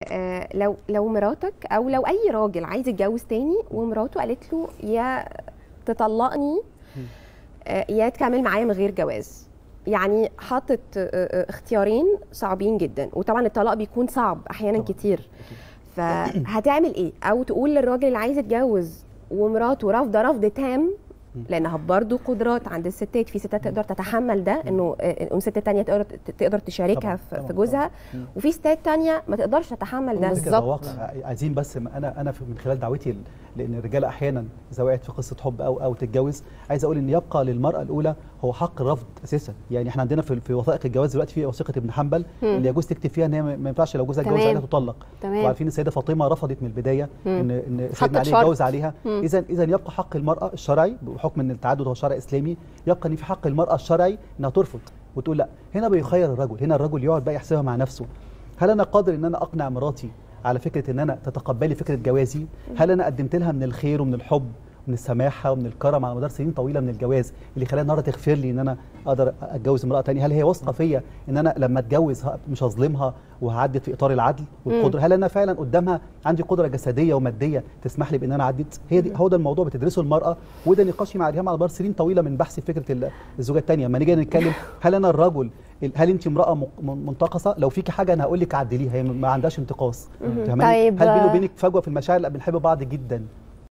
لو مراتك او لو اي راجل عايز يتجوز تاني ومراته قالت له يا تطلقني يا تكمل معايا من غير جواز، يعني حاطط اختيارين صعبين جدا، وطبعا الطلاق بيكون صعب احيانا كتير. فهتعمل ايه؟ او تقول للراجل اللي عايز يتجوز ومراته رافضه رفض تام، لانها برضو قدرات عند الستات، في ستات تقدر تتحمل ده، انه ست تانية تقدر تشاركها في جوزها، وفي ستات تانية ما تقدرش تتحمل ده. بالظبط. عايزين بس انا من خلال دعوتي، لان الرجاله احيانا اذا وقعت في قصه حب او تتجوز، عايز اقول ان يبقى للمراه الاولى هو حق الرفض اساسا. يعني احنا عندنا في وثائق الجواز دلوقتي في وثيقه ابن حنبل اللي يجوز تكتب فيها ان هي ما ينفعش لو جوزها اتجوز عليها تطلق. وعارفين السيده فاطمه رفضت من البدايه ان سيدنا علي يتجوز عليها. اذا يبقى حق المراه الشرعي بحكم ان التعدد هو شرع اسلامي، يبقى ان في حق المراه الشرعي انها ترفض وتقول لا. هنا بيخير الرجل، هنا الرجل يقعد بقى يحسبها مع نفسه، هل انا قادر ان انا اقنع مراتي على فكره ان انا تتقبلي فكره جوازي؟ هل انا قدمت لها من الخير ومن الحب ومن السماحه ومن الكرم على مدار سنين طويله من الجواز اللي خلاها النهارده تغفر لي ان انا اقدر اتجوز امراه ثانيه؟ هل هي واثقه فيا ان انا لما اتجوز مش هظلمها وهعدد في اطار العدل والقدره؟ هل انا فعلا قدامها عندي قدره جسديه وماديه تسمح لي بان انا اعدد؟ هو ده الموضوع بتدرسه المراه، وده نقاشي مع الرجال على مدار سنين طويله من بحث فكره الزوجه الثانيه. لما نيجي نتكلم هل انا الرجل، هل انت امراه منتقصه؟ لو فيكي حاجه انا هقول لك عدليها، هي ما عندهاش انتقاص. طيب هل بيني وبينك فجوه في المشاعر؟ لا، بنحب بعض جدا